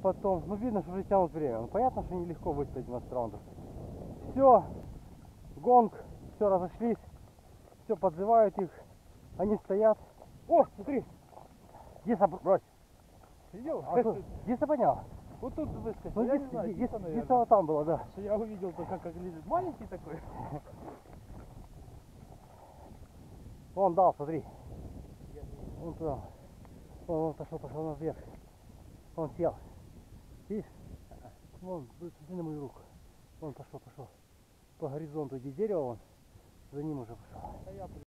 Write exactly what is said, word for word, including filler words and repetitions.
потом, ну видно, что уже тянут время. Ну, понятно, что нелегко выстоять двенадцать раундов. Все, гонг, все, разошлись, все, подзывают их, они стоят. О, смотри, Диса, брось. Видел? А что, Диса поднял? Вот тут выскочил, Ну, я Диса, не знаю, Диса, Диса, наверное. Диса вот там была, да. Что я увидел только как лежит. Маленький такой. Вон дал, смотри. Вон туда. Вон, вон пошел, пошел наверх. Он сел. Видишь? Вон, посмотри на мою руку. Вон пошел, пошел. По горизонту, где дерево, вон. За ним уже пошел.